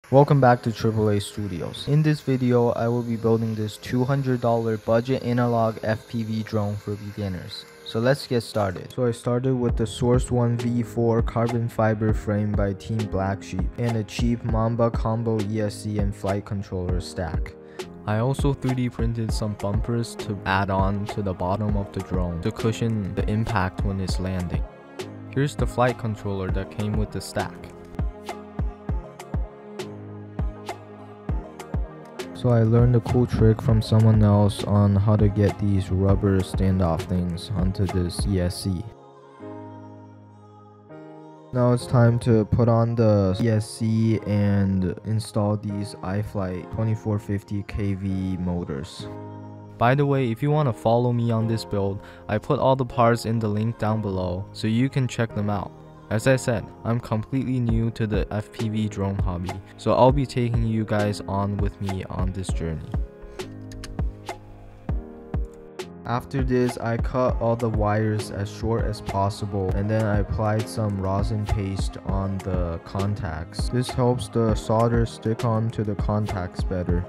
Welcome back to AAA Studios. In this video, I will be building this $200 budget analog FPV drone for beginners. So let's get started. So I started with the Source 1 V4 carbon fiber frame by Team Black Sheep and a cheap Mamba combo ESC and flight controller stack. I also 3D printed some bumpers to add on to the bottom of the drone to cushion the impact when it's landing. Here's the flight controller that came with the stack. So I learned a cool trick from someone else on how to get these rubber standoff things onto this ESC. Now it's time to put on the ESC and install these iFlight 2450 kV motors. By the way, if you want to follow me on this build, I put all the parts in the link down below so you can check them out. As I said, I'm completely new to the FPV drone hobby, so I'll be taking you guys on with me on this journey. After this, I cut all the wires as short as possible and then I applied some rosin paste on the contacts. This helps the solder stick on to the contacts better.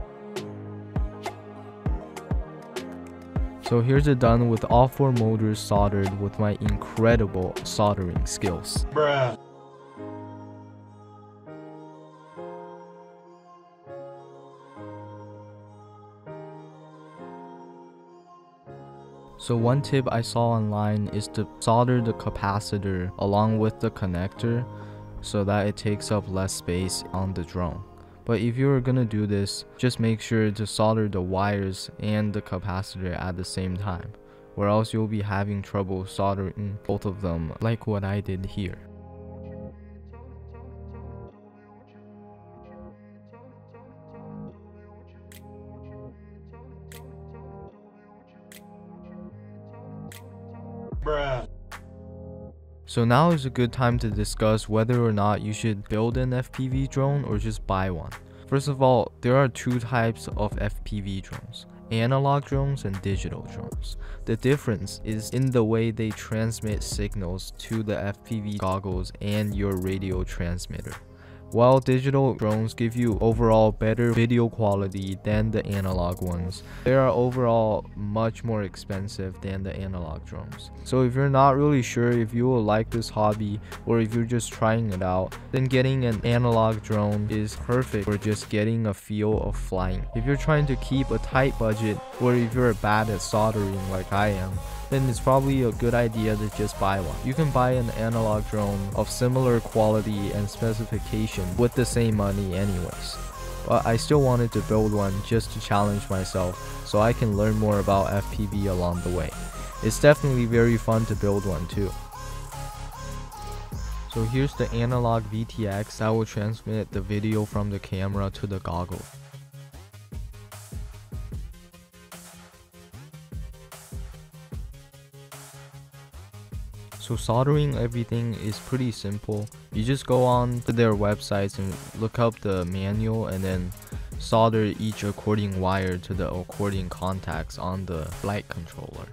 So here's it done with all 4 motors soldered with my incredible soldering skills. Bruh. So one tip I saw online is to solder the capacitor along with the connector so that it takes up less space on the drone. But if you're gonna do this, just make sure to solder the wires and the capacitor at the same time, or else you'll be having trouble soldering both of them like what I did here. Bruh. So now is a good time to discuss whether or not you should build an FPV drone or just buy one. First of all, there are 2 types of FPV drones: analog drones and digital drones. The difference is in the way they transmit signals to the FPV goggles and your radio transmitter. While digital drones give you overall better video quality than the analog ones, they are overall much more expensive than the analog drones. So if you're not really sure if you will like this hobby or if you're just trying it out, then getting an analog drone is perfect for just getting a feel of flying. If you're trying to keep a tight budget, or if you're bad at soldering like I am, then it's probably a good idea to just buy one. You can buy an analog drone of similar quality and specification with the same money anyways. But I still wanted to build one just to challenge myself so I can learn more about FPV along the way. It's definitely very fun to build one too. So here's the analog VTX that will transmit the video from the camera to the goggle. So soldering everything is pretty simple. You just go on to their websites and look up the manual and then solder each according wire to the according contacts on the flight controller.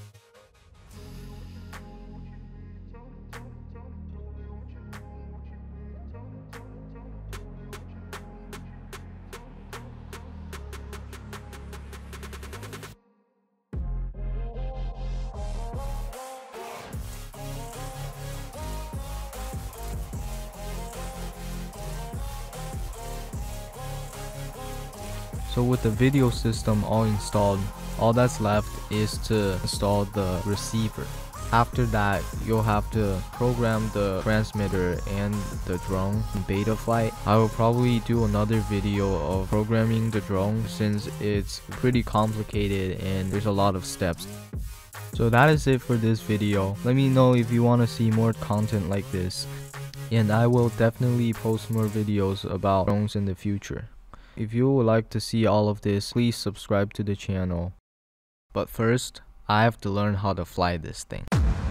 So with the video system all installed, all that's left is to install the receiver. After that, you'll have to program the transmitter and the drone in beta flight. I will probably do another video of programming the drone since it's pretty complicated and there's a lot of steps. So that is it for this video. Let me know if you want to see more content like this, and I will definitely post more videos about drones in the future. If you would like to see all of this, please subscribe to the channel. But first, I have to learn how to fly this thing.